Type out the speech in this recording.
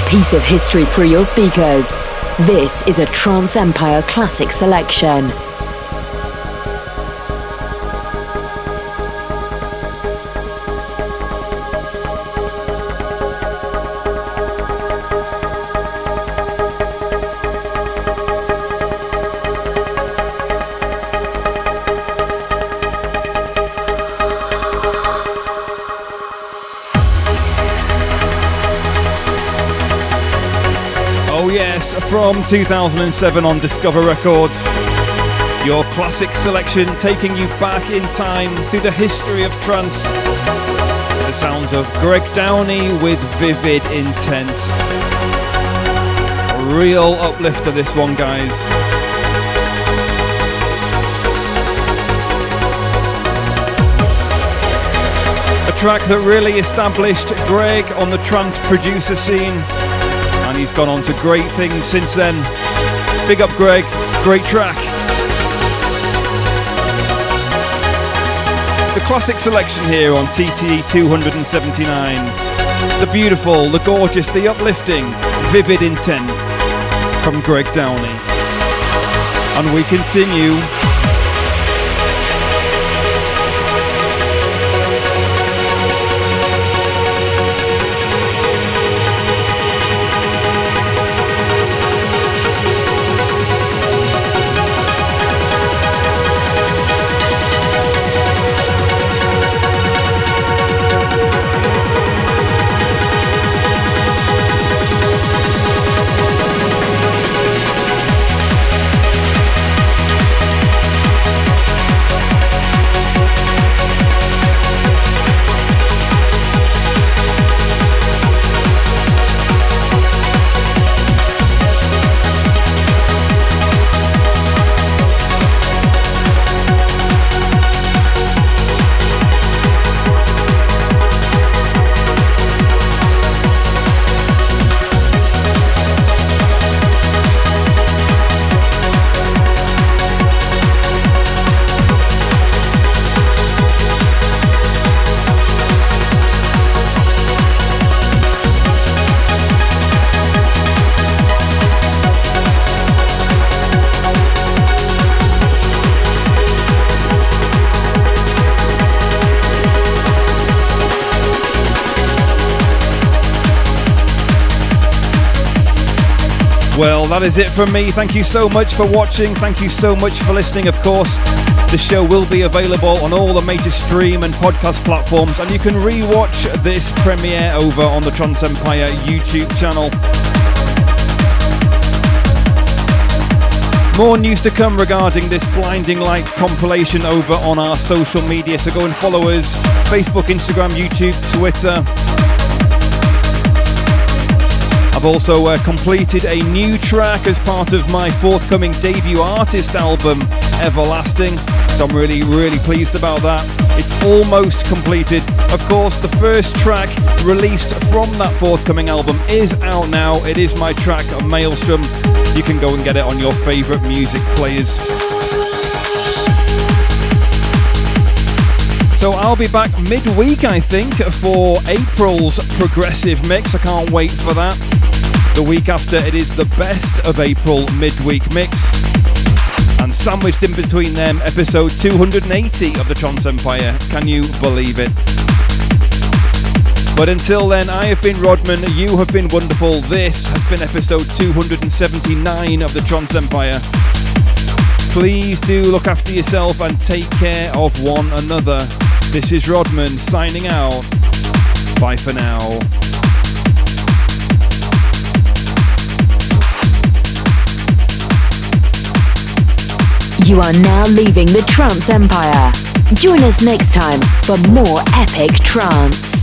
piece of history through your speakers. This is a Trance Empire Classic Selection. From 2007 on Discover Records, your classic selection taking you back in time through the history of trance. The sounds of Greg Downey with Vivid Intent. A real uplifter, this one, guys. A track that really established Greg on the trance producer scene. And he's gone on to great things since then. Big up Greg, great track. The classic selection here on TTE 279. The beautiful, the gorgeous, the uplifting, Vivid Intent from Greg Downey. And we continue. Well, that is it from me. Thank you so much for watching. Thank you so much for listening. Of course, the show will be available on all the major stream and podcast platforms, and you can re-watch this premiere over on the Trance Empire YouTube channel. More news to come regarding this Blinding Lights compilation over on our social media, so go and follow us. Facebook, Instagram, YouTube, Twitter. I've also completed a new track as part of my forthcoming debut artist album, Everlasting. So I'm really, really pleased about that. It's almost completed. Of course, the first track released from that forthcoming album is out now. It is my track, Maelstrom. You can go and get it on your favourite music players. So I'll be back midweek, I think, for April's Progressive Mix. I can't wait for that. The week after, it is the Best of April midweek mix. And sandwiched in between them, episode 280 of the Trance Empire. Can you believe it? But until then, I have been Rodman, you have been wonderful. This has been episode 279 of the Trance Empire. Please do look after yourself and take care of one another. This is Rodman signing out. Bye for now. You are now leaving the Trance Empire. Join us next time for more epic trance.